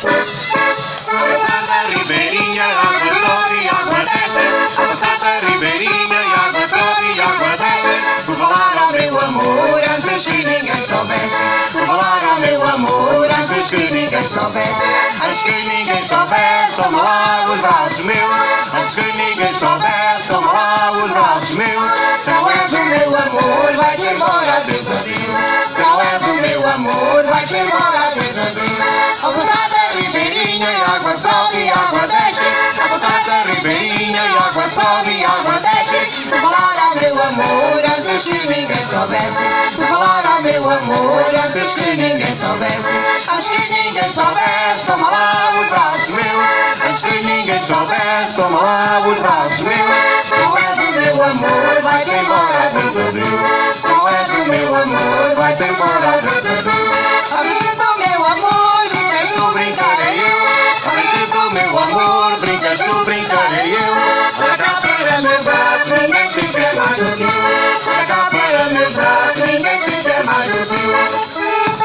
passar da ribeirinha, água sobe e água desce. A passar da ribeirinha, água sobe e água desce. Vou falar ao meu amor antes que ninguém soubesse. Vou falar ao meu amor antes que ninguém soubesse. Antes que ninguém soubesse, toma lá os braços meus. Antes que ninguém soubesse, toma lá os braços meus. Já és o meu amor, vai-te embora, Deus adeus. Já és o meu amor, vai-te embora, Deus adeus. Ao passar da ribeirinha, água sobe e água desce. Ao passar da ribeirinha, água sobe e água desce. Vou falar ao meu amor antes que ninguém soubesse. Vou falar ao meu amor antes que ninguém soubesse. Antes que ninguém soubesse, toma lá os braços meus. Antes que ninguém soubesse, toma lá os braços meus. Tu és o meu amor, vai-te embora, Deus adeus. Tu és o meu amor, vai-te embora, Deus adeus. A noite do meu amor, brincas tu, brincarei eu. A noite do meu amor, brincas tu, brincarei eu. Olha cá para meu braço, ninguém te quer mais do que eu. Olha cá para meu braço, ninguém te quer mais do que eu.